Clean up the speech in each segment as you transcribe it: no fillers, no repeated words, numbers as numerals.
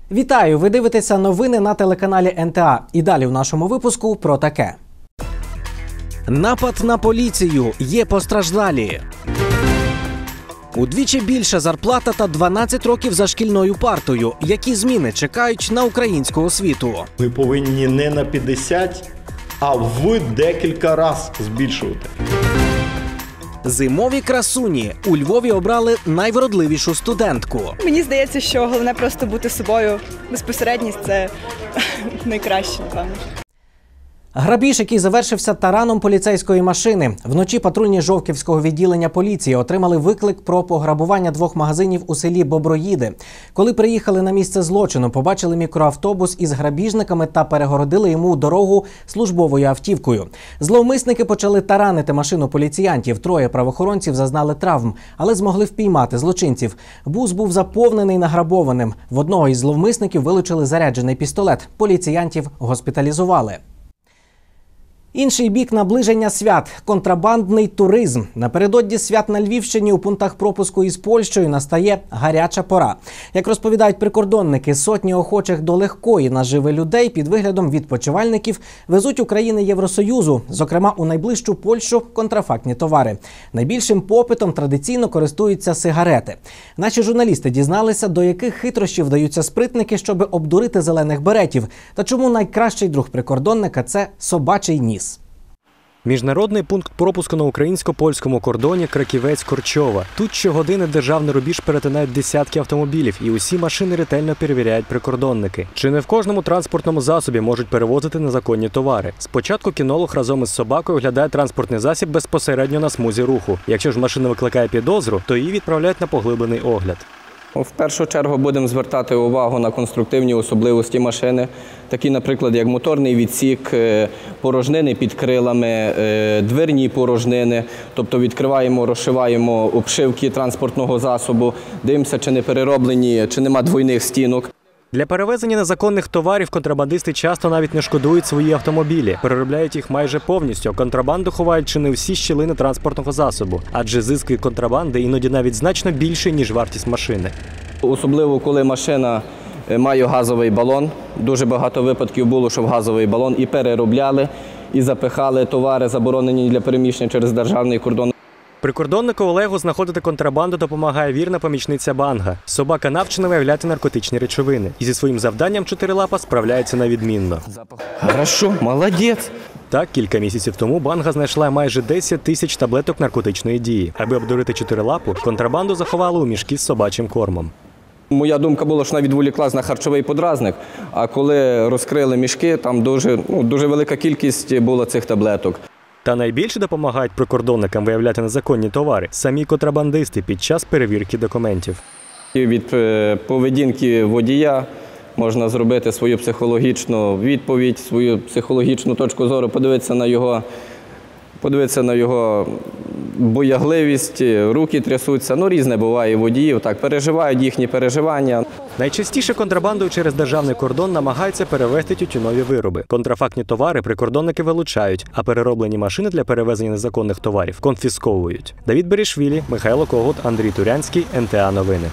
Вітаю! Ви дивитеся новини на телеканалі НТА. І далі в нашому випуску про таке. Напад на поліцію. Є постраждалі. Удвічі більша зарплата та 12 років за шкільною партою. Які зміни чекають на українську освіту? Ми повинні не на 50, а в декілька разів збільшувати. Зимові красуні. У Львові обрали найвродливішу студентку. Мені здається, що головне просто бути собою. Безпосередність – це найкраще, напевно. Грабіж, який завершився тараном поліцейської машини. Вночі патрульні Жовківського відділення поліції отримали виклик про пограбування двох магазинів у селі Боброїди. Коли приїхали на місце злочину, побачили мікроавтобус із грабіжниками та перегородили йому дорогу службовою автівкою. Зловмисники почали таранити машину поліціянтів. Троє правоохоронців зазнали травм, але змогли впіймати злочинців. Бус був заповнений награбованим. В одного із зловмисників вилучили заряджений пістолет. Поліціянтів госпіталізували. Інший бік наближення свят – контрабандний туризм. Напередодні свят на Львівщині у пунктах пропуску із Польщею настає гаряча пора. Як розповідають прикордонники, сотні охочих до легкої наживи людей під виглядом відпочивальників везуть у країни Євросоюзу, зокрема у найближчу Польщу, контрафактні товари. Найбільшим попитом традиційно користуються сигарети. Наші журналісти дізналися, до яких хитрощів вдаються спритники, щоб обдурити зелених беретів, та чому найкращий друг прикордонника – це собачий ніс. Міжнародний пункт пропуску на українсько-польському кордоні Краківець-Корчова. Тут щогодини державний рубіж перетинають десятки автомобілів, і усі машини ретельно перевіряють прикордонники. Чи не в кожному транспортному засобі можуть перевозити незаконні товари? Спочатку кінолог разом із собакою оглядає транспортний засіб безпосередньо на смузі руху. Якщо ж машина викликає підозру, то її відправляють на поглиблений огляд. В першу чергу будемо звертати увагу на конструктивні особливості машини, такі, наприклад, як моторний відсік, порожнини під крилами, дверні порожнини. Тобто відкриваємо, розшиваємо обшивки транспортного засобу, дивимося, чи не перероблені, чи нема двойних стінок. Для перевезення незаконних товарів контрабандисти часто навіть не шкодують свої автомобілі. Переробляють їх майже повністю. Контрабанду ховають чи не всі щілини транспортного засобу. Адже зиск від контрабанди іноді навіть значно більший, ніж вартість машини. Особливо, коли машина має газовий балон. Дуже багато випадків було, що в газовий балон і переробляли, і запихали товари, заборонені для переміщення через державний кордон. Прикордоннику Олегу знаходити контрабанду допомагає вірна помічниця Банга. Собака навчена виявляти наркотичні речовини. І зі своїм завданням чотирилапа справляється на відмінно. Хорошо, молодець. Так, кілька місяців тому Банга знайшла майже 10 тисяч таблеток наркотичної дії. Аби обдурити чотирилапу, контрабанду заховали у мішки з собачим кормом. Моя думка була, що вона відволіклась на харчовий подразник, а коли розкрили мішки, там дуже велика кількість була цих таблеток. Та найбільше допомагають прикордонникам виявляти незаконні товари самі контрабандисти під час перевірки документів. Від поведінки водія можна зробити свою психологічну відповідь, свою психологічну точку зору, подивитися на його боягливість, руки трясуться. Різне буває у водіїв, так, переживають їхні переживання. Найчастіше контрабандою через державний кордон намагаються перевезти тютюнові вироби. Контрафактні товари прикордонники вилучають, а перероблені машини для перевезення незаконних товарів конфісковують. Давід Берішвілі, Михайло Когут, Андрій Турянський, НТА Новини.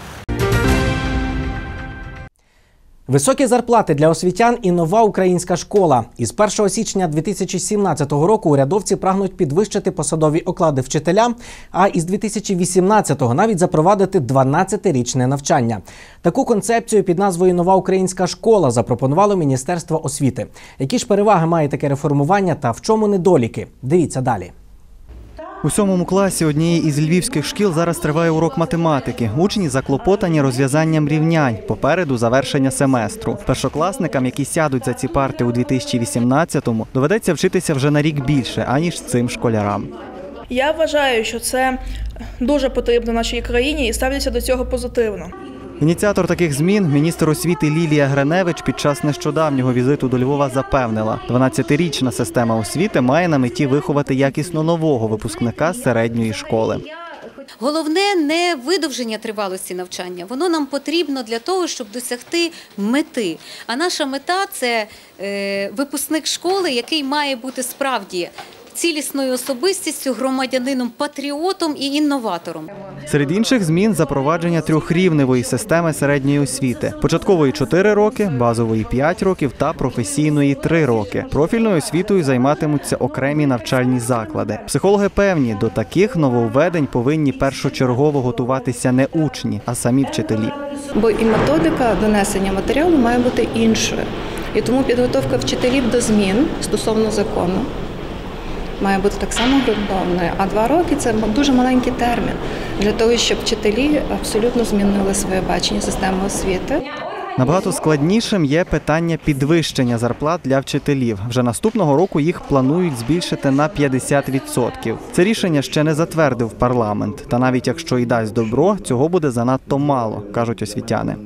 Високі зарплати для освітян і нова українська школа. Із 1 січня 2017 року урядовці прагнуть підвищити посадові оклади вчителям, а із 2018-го навіть запровадити 12-річне навчання. Таку концепцію під назвою «Нова українська школа» запропонувало Міністерство освіти. Які ж переваги має таке реформування та в чому недоліки? Дивіться далі. У 7 класі однієї із львівських шкіл зараз триває урок математики. Учні заклопотані розв'язанням рівнянь. Попереду завершення семестру. Першокласникам, які сядуть за ці парти у 2018-му, доведеться вчитися вже на рік більше, аніж цим школярам. Я вважаю, що це дуже потрібно нашій країні і ставлюся до цього позитивно. Ініціатор таких змін, міністр освіти Лілія Гриневич, під час нещодавнього візиту до Львова запевнила, 12-річна система освіти має на меті виховати якісно нового випускника середньої школи. Головне не видовження тривалості навчання. Воно нам потрібно для того, щоб досягти мети. А наша мета – це випускник школи, який має бути справді цілісною особистістю, громадянином, патріотом і інноватором. Серед інших змін – запровадження трьохрівневої системи середньої освіти. Початкової – 4 роки, базової – 5 років та професійної – 3 роки. Профільною освітою займатимуться окремі навчальні заклади. Психологи певні, до таких нововведень повинні першочергово готуватися не учні, а самі вчителі. Бо і методика донесення матеріалу має бути іншою. І тому підготовка вчителів до змін стосовно закону має бути так само ґрунтовною. А 2 роки – це дуже маленький термін для того, щоб вчителі абсолютно змінили своє бачення системи освіти. Набагато складнішим є питання підвищення зарплат для вчителів. Вже наступного року їх планують збільшити на 50%. Це рішення ще не затвердив парламент. Та навіть якщо й дасть добро, цього буде занадто мало, кажуть освітяни.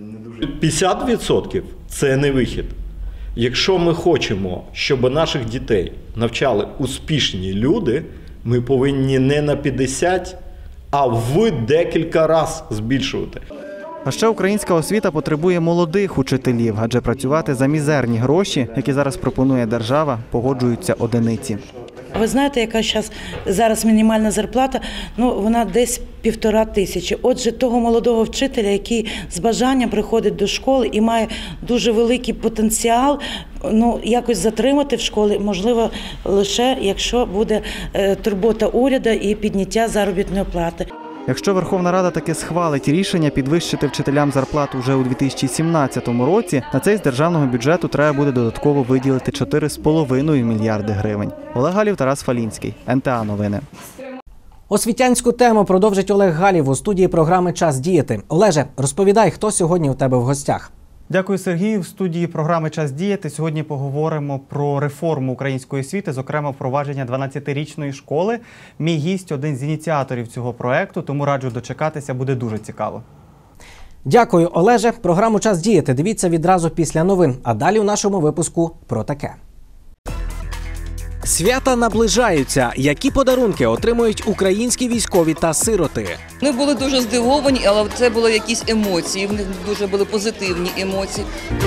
50% – це не вихід. Якщо ми хочемо, щоб наших дітей навчали успішні люди, ми повинні не на 50, а в декілька разів збільшувати. А ще українська освіта потребує молодих учителів, адже працювати за мізерні гроші, які зараз пропонує держава, погоджуються одиниці. Ви знаєте, яка зараз мінімальна зарплата? Вона десь 1500. Отже, того молодого вчителя, який з бажанням приходить до школи і має дуже великий потенціал, якось затримати в школі, можливо, лише якщо буде турбота уряду і підняття заробітної плати. Якщо Верховна Рада таки схвалить рішення підвищити вчителям зарплату вже у 2017 році, на це з державного бюджету треба буде додатково виділити 4,5 мільярди гривень. Олег Галів, Тарас Фалінський, НТА Новини. Освітянську тему продовжить Олег Галів у студії програми «Час діяти». Олеже, розповідай, хто сьогодні у тебе в гостях? Дякую, Сергій. В студії програми «Час діяти» сьогодні поговоримо про реформу української освіти, зокрема впровадження 12-річної школи. Мій гість – один з ініціаторів цього проекту, тому раджу дочекатися, буде дуже цікаво. Дякую, Олеже. Програму «Час діяти» дивіться відразу після новин. А далі у нашому випуску про таке. Свята наближаються. Які подарунки отримують українські військові та сироти? Ми були дуже здивовані, але це були якісь емоції, в них дуже були позитивні емоції.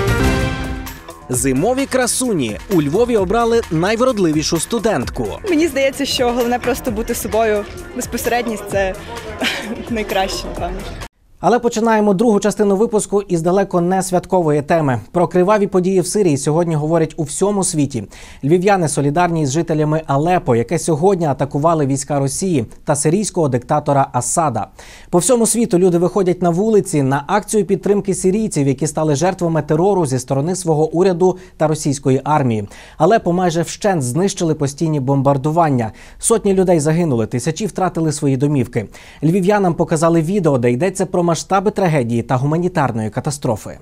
Зимові красуні. У Львові обрали найвродливішу студентку. Мені здається, що головне просто бути собою. Безпосередність – це найкраще, напевно. Але починаємо другу частину випуску із далеко не святкової теми. Про криваві події в Сирії сьогодні говорять у всьому світі. Львів'яни солідарні з жителями Алепо, яке сьогодні атакували війська Росії та сирійського диктатора Асада. По всьому світу люди виходять на вулиці на акцію підтримки сирійців, які стали жертвами терору зі сторони свого уряду та російської армії. Алепо майже вщент знищили постійні бомбардування. Сотні людей загинули, тисячі втратили свої домівки. Львів'янам показали відео, де йдеться про масштаби трагедії та гуманітарної катастрофи.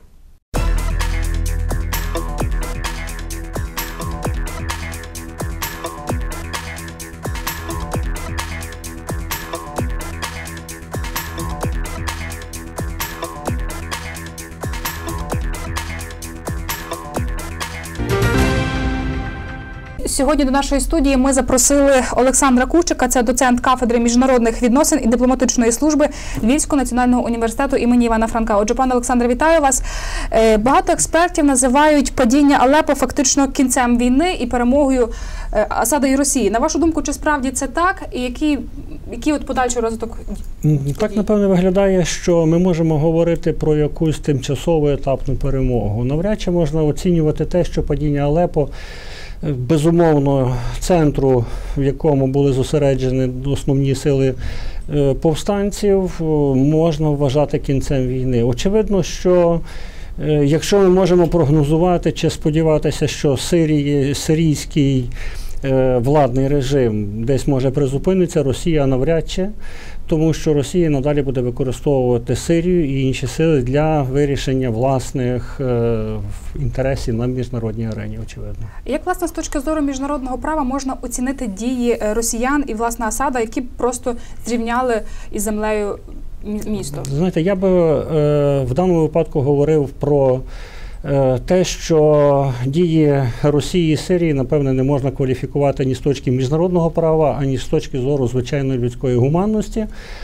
Сьогодні до нашої студії ми запросили Олександра Кущика, це доцент кафедри міжнародних відносин і дипломатичної служби Львівського національного університету імені Івана Франка. Отже, пане Олександре, вітаю вас. Багато експертів називають падіння Алепо фактично кінцем війни і перемогою Асада і Росії. На вашу думку, чи справді це так? І який подальший розвиток? Так, напевно, виглядає, що ми можемо говорити про якусь тимчасову етапну перемогу. Навряд чи можна оцінювати те, що падіння Алепо, безумовно, центру, в якому були зосереджені основні сили повстанців, можна вважати кінцем війни. Очевидно, що якщо ми можемо прогнозувати чи сподіватися, що сирійський владний режим десь може призупинитися, Росія навряд чи, тому що Росія надалі буде використовувати Сирію і інші сили для вирішення власних інтересів на міжнародній арені, очевидно. Як, власне, з точки зору міжнародного права можна оцінити дії росіян і, власне, Асада, які просто зрівняли із землею місто? Знаєте, я би в даному випадку говорив про те, що дії Росії і Сирії, напевне, не можна кваліфікувати ні з точки міжнародного права, ані з точки зору звичайної людської гуманності,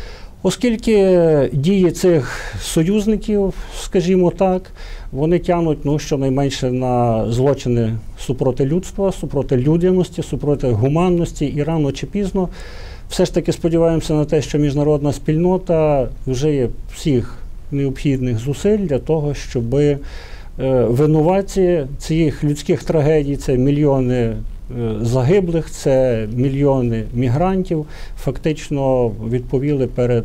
Оскільки дії цих союзників, скажімо так, вони тягнуть щонайменше на злочини супроти людства, супроти людяності, супроти гуманності, і рано чи пізно все ж таки сподіваємося на те, що міжнародна спільнота вжиє всіх необхідних зусиль для того, щоб винуватці цих людських трагедій, це мільйони загиблих, це мільйони мігрантів, фактично відповіли перед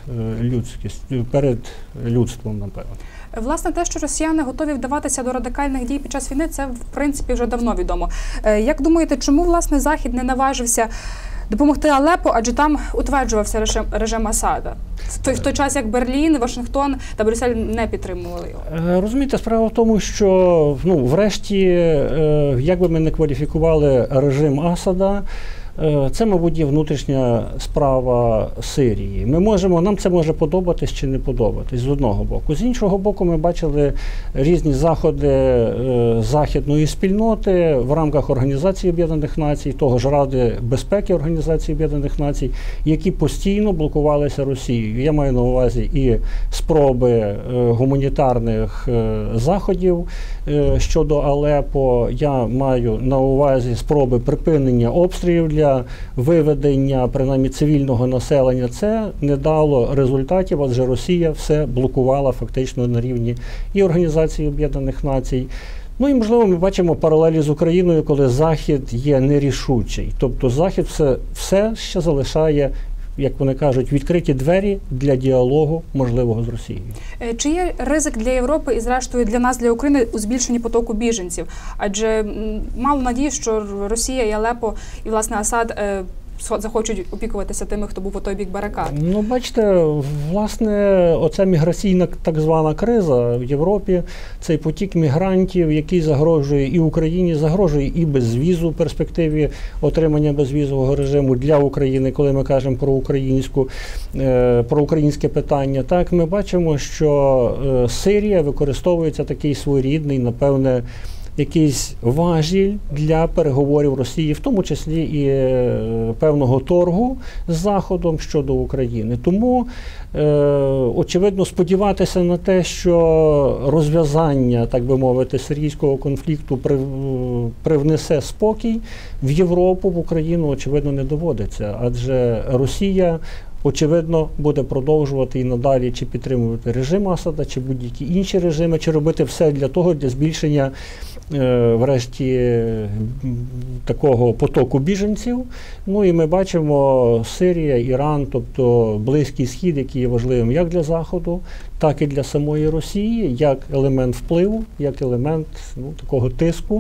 людством, напевно. Власне, те, що росіяни готові вдаватися до радикальних дій під час війни, це, в принципі, вже давно відомо. Як думаєте, чому, власне, Захід не наважився допомогти Алеппо, адже там утверджувався режим Асада? В той час, як Берлін, Вашингтон та Брюссель не підтримували його. Розумієте, справа в тому, що, врешті, як би ми не кваліфікували режим Асада, це, мабуть, є внутрішня справа Сирії. Нам це може подобатись чи не подобатись, з одного боку. З іншого боку, ми бачили різні заходи західної спільноти в рамках Організації Об'єднаних Націй, того ж Ради безпеки Організації Об'єднаних Націй, які постійно блокувалися Росією. Я маю на увазі і спроби гуманітарних заходів щодо Алеппо, я маю на увазі спроби припинення обстрілів для виведення, принаймні, цивільного населення. Це не дало результатів, адже Росія все блокувала фактично на рівні і Організації Об'єднаних Націй. І, можливо, ми бачимо паралелі з Україною, коли Захід є нерішучий. Тобто Захід все ще залишає, як вони кажуть, відкриті двері для діалогу можливого з Росією. Чи є ризик для Європи і, зрештою, для нас, для України, у збільшенні потоку біженців? Адже мало надії, що Росія і Алеппо, і, власне, Асад захочуть опікуватися тими, хто був по той бік барикад. Бачите, власне, оця міграційна так звана криза в Європі, цей потік мігрантів, який загрожує і Україні, загрожує і безвізу в перспективі отримання безвізового режиму для України, коли ми кажемо про українське питання. Так, ми бачимо, що Сирія використовується такий своєрідний, напевне, якийсь важіль для переговорів Росії, в тому числі і певного торгу з Заходом щодо України. Тому, очевидно, сподіватися на те, що розв'язання, так би мовити, сирійського конфлікту привнесе спокій в Європу, в Україну, очевидно, не доводиться. Адже Росія, очевидно, буде продовжувати і надалі чи підтримувати режим Асада, чи будь-які інші режими, чи робити все для того, для збільшення, врешті, такого потоку біженців. І ми бачимо Сирія, Іран, тобто Близький Схід, який є важливим як для Заходу, так і для самої Росії, як елемент впливу, як елемент такого тиску,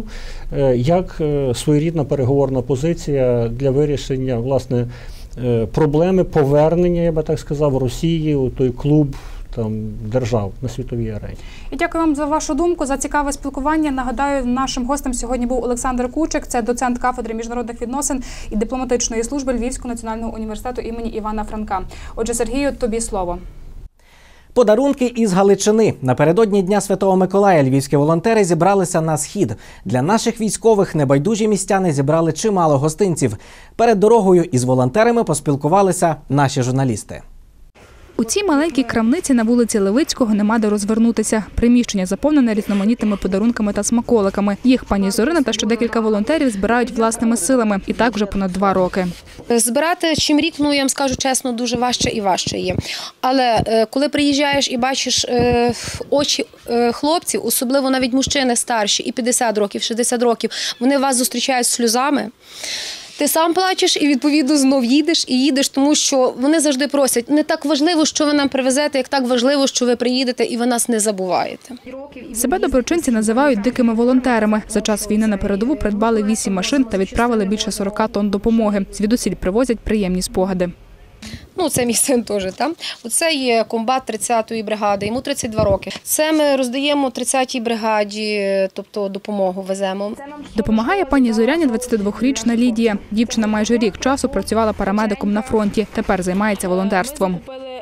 як своєрідна переговорна позиція для вирішення, власне, проблеми повернення, я би так сказав, Росії у той клуб держав на світовій арені. І дякую вам за вашу думку, за цікаве спілкування. Нагадаю, нашим гостем сьогодні був Олександр Кучик, це доцент кафедри міжнародних відносин і дипломатичної служби Львівського національного університету імені Івана Франка. Отже, Сергію, тобі слово. Подарунки із Галичини. Напередодні Дня Святого Миколая львівські волонтери зібралися на Схід. Для наших військових небайдужі містяни зібрали чимало гостинців. Перед дорогою із волонтерами поспілкувалися наші журналісти. У цій маленькій крамниці на вулиці Левицького нема де розвернутися. Приміщення заповнене різноманітними подарунками та смаколиками. Їх пані Зорина та ще декілька волонтерів збирають власними силами. І так вже понад 2 роки. Збирати чим рік, я вам скажу чесно, дуже важче і важче є. Але коли приїжджаєш і бачиш очі хлопців, особливо навіть мужчини старші, і 50 років, 60 років, вони вас зустрічають з сльозами. Ти сам плачеш і, відповідно, знов їдеш, тому що вони завжди просять, не так важливо, що ви нам привезете, як так важливо, що ви приїдете і ви нас не забуваєте. Себе доброчинці називають дикими волонтерами. За час війни на передову придбали 8 машин та відправили більше 40 тонн допомоги. Звідусіль привозять приємні спогади. Це мій син теж. Оце є комбат 30-ї бригади, йому 32 роки. Це ми роздаємо 30-й бригаді, тобто допомогу веземо. Допомагає пані Зоряні 22-річна Лідія. Дівчина майже рік часу працювала парамедиком на фронті, тепер займається волонтерством.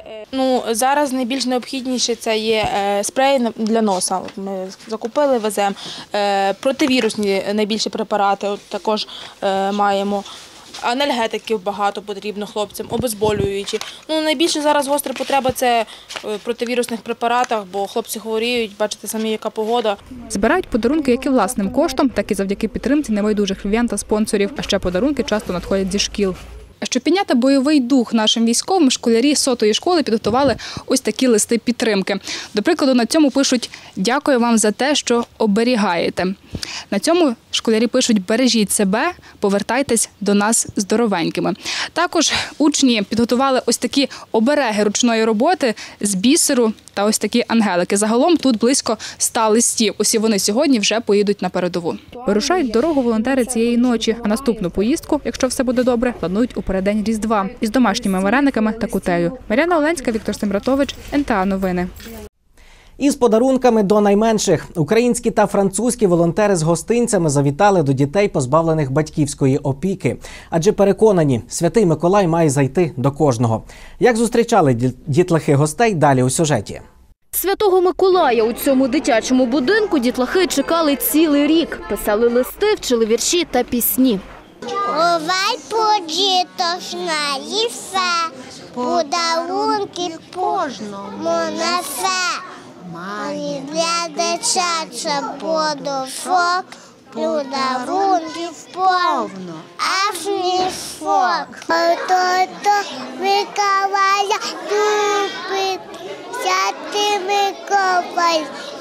Зараз найбільш необхідніше це є спрей для носа. Ми закупили, веземо. Противірусні найбільші препарати також маємо. Анальгетиків багато потрібно хлопцям, обезболюючі. Найбільше зараз гостра потреба – це в противірусних препаратах, бо хлопці хворіють, бачите самі, яка погода. Збирають подарунки як і власним коштом, так і завдяки підтримці небайдужих львів'ян та спонсорів. А ще подарунки часто надходять зі шкіл. Щоб підняти бойовий дух нашим військовим, школярі 100-ї школи підготували ось такі листи підтримки. До прикладу, на цьому пишуть «Дякую вам за те, що оберігаєте». На цьому школярі пишуть «Бережіть себе, повертайтесь до нас здоровенькими». Також учні підготували ось такі обереги ручної роботи з бісеру та ось такі ангелики. Загалом тут близько 100 листів. Усі вони сьогодні вже поїдуть на передову. Вирушають в дорогу волонтери цієї ночі, а наступну поїздку, якщо все буде добре, планують у переддень Різдва із домашніми варениками та кутею. Мар'яна Оленська, Віктор Сембратович, НТА Новини. Із подарунками до найменших. Українські та французькі волонтери з гостинцями завітали до дітей, позбавлених батьківської опіки. Адже переконані, Святий Миколай має зайти до кожного. Як зустрічали дітлахи гостей, далі у сюжеті. Святого Миколая у цьому дитячому будинку дітлахи чекали цілий рік. Писали листи, вчили вірші та пісні. Овай подітошна і все, подарунки кожному несе. Мені для дитяча подушок, подарунків повно, аж мішок. Ото Миколая любить, Святий Миколай.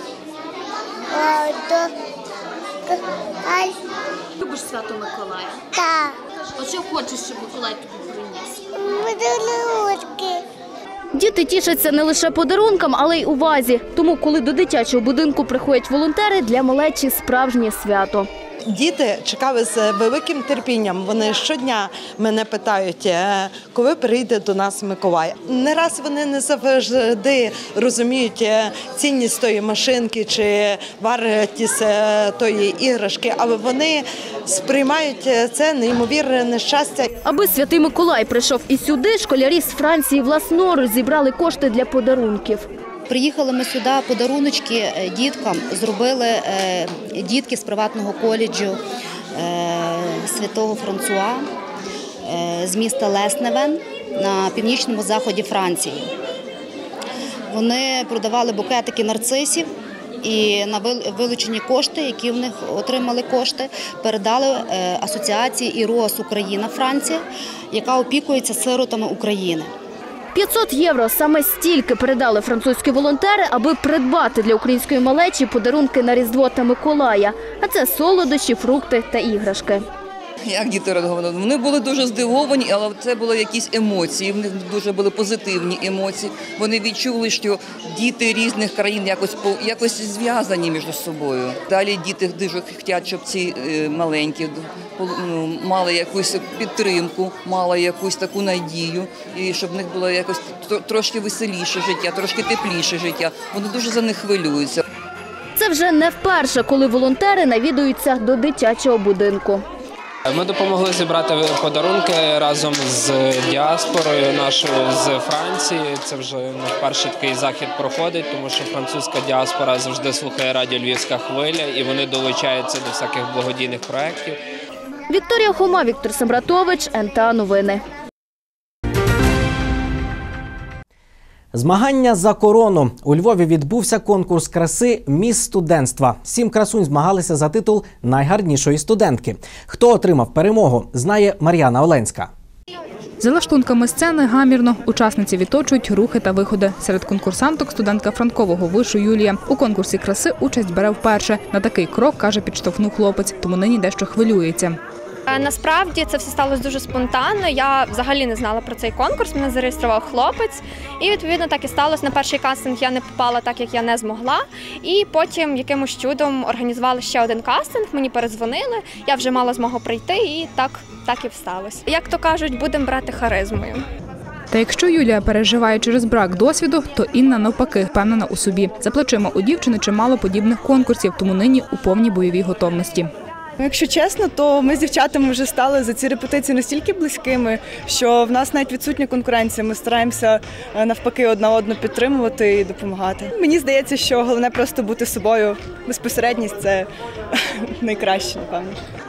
Любиш Святого Миколая? Так. А що хочеш, щоб Миколай тобі приніс? Подарунки. Діти тішаться не лише подарункам, але й увазі. Тому, коли до дитячого будинку приходять волонтери, для малечі справжнє свято. Діти чекали з великим терпінням. Вони щодня мене питають, коли прийде до нас Миколай. Не раз вони не завжди розуміють цінність тої машинки чи вартість тої іграшки, але вони сприймають це неймовірне щастя. Аби Святий Миколай прийшов і сюди, школярі з Франції власноруч зібрали кошти для подарунків. Приїхали ми сюди, подаруночки діткам зробили дітки з приватного коледжу Святого Франсуа з міста Лесневен на північному заході Франції. Вони продавали букетики нарцисів і на вилучені кошти, які в них отримали кошти, передали асоціації «Ірос Україна Франція», яка опікується сиротами України. 500 євро – саме стільки передали французькі волонтери, аби придбати для української малечі подарунки на Різдво та Миколая. А це солодощі, фрукти та іграшки. Як діти реагували? Вони були дуже здивовані, але це були якісь емоції, в них дуже були позитивні емоції. Вони відчули, що діти різних країн якось зв'язані між собою. Далі діти дуже хочуть, щоб ці маленькі мали якусь підтримку, мали якусь таку надію, і щоб в них було якось трошки веселіше життя, трошки тепліше життя. Вони дуже за них хвилюються. Це вже не вперше, коли волонтери навідуються до дитячого будинку. Ми допомогли зібрати подарунки разом з діаспорою нашою з Франції. Це вже не перший такий захід проходить, тому що французька діаспора завжди слухає радіо «Львівська хвиля» і вони долучаються до всяких благодійних проєктів. Вікторія Хома, Віктор Сембратович, НТА Новини. Змагання за корону. У Львові відбувся конкурс краси «Міс студентства». 7 красунь змагалися за титул найгарнішої студентки. Хто отримав перемогу, знає Мар'яна Оленська. За лаштунками сцени гамірно учасниці відточують рухи та виходи. Серед конкурсанток студентка Франкового вишу Юлія. У конкурсі краси участь бере вперше. На такий крок, каже, підштовхнув хлопець, тому нині дещо хвилюється. Насправді це все сталося дуже спонтанно. Я взагалі не знала про цей конкурс, мене зареєстрував хлопець. І відповідно так і сталося. На перший кастинг я не попала так, як я не змогла. І потім якимось чудом організували ще один кастинг, мені передзвонили, я вже мала змогу прийти і так і сталося. Як то кажуть, будемо брати харизмою. Та якщо Юлія переживає через брак досвіду, то Інна навпаки впевнена у собі. За плечима у дівчини чимало подібних конкурсів, тому нині у повній бойовій готовності. Якщо чесно, то ми з дівчатами вже стали за ці репетиції настільки близькими, що в нас навіть відсутня конкуренція. Ми стараємося навпаки одна одну підтримувати і допомагати. Мені здається, що головне просто бути собою. Безпосередність – це найкраще, напевно.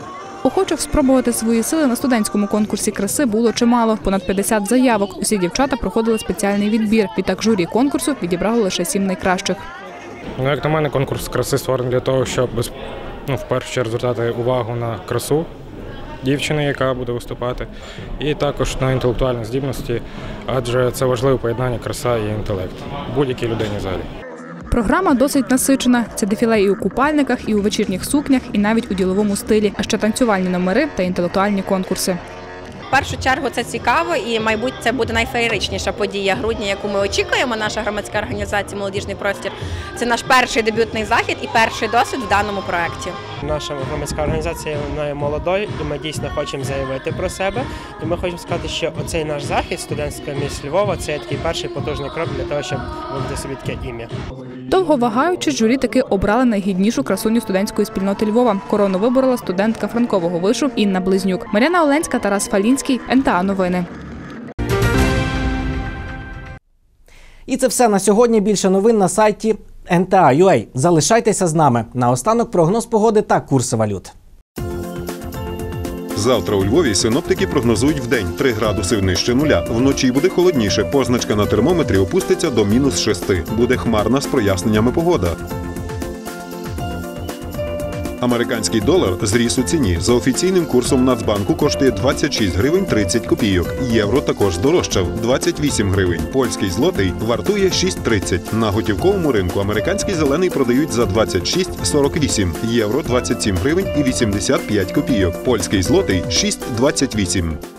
Охочих спробувати свої сили на студентському конкурсі краси було чимало. Понад 50 заявок. Усі дівчата проходили спеціальний відбір. Відтак журі конкурсу відібрало лише 7 найкращих. Як на мене, конкурс краси створений для того, щоб в першу чергу звертати увагу на красу дівчини, яка буде виступати, і також на інтелектуальні здібності, адже це важливе поєднання краса і інтелект будь-якій людині взагалі. Програма досить насичена. Це дефіле і у купальниках, і у вечірніх сукнях, і навіть у діловому стилі, а ще танцювальні номери та інтелектуальні конкурси. В першу чергу це цікаво і, мабуть, це буде найфеєричніша подія грудня, яку ми очікуємо. Наша громадська організація «Молодіжний простір» – це наш перший дебютний захід і перший досвід в даному проєкті. Наша громадська організація є молодою, і ми дійсно хочемо заявити про себе. І ми хочемо сказати, що оцей наш захід, студентська місць Львова, це такий перший потужний крок для того, щоб вибити собі таке ім'я. Довго вагаючись, журі таки обрали найгіднішу красуню студентської спільноти Львова. Корону виборола студентка Франкового вишу Інна Близнюк. Мар'яна Оленська, Тарас Фалінський, НТА Новини. І це все на сьогодні. Більше новин на сайті NTA.ua. Залишайтеся з нами. Наостанок прогноз погоди та курси валют. Завтра у Львові синоптики прогнозують вдень 3 градуси нижче нуля. Вночі буде холодніше. Позначка на термометрі опуститься до -6. Буде хмарна з проясненнями погода. Американський долар зріс у ціні. За офіційним курсом Нацбанку коштує 26 гривень 30 копійок. Євро також здорожчав – 28 гривень. Польський злотий вартує 6,30. На готівковому ринку американський зелений продають за 26,48. Євро – 27 гривень і 85 копійок. Польський злотий – 6,28.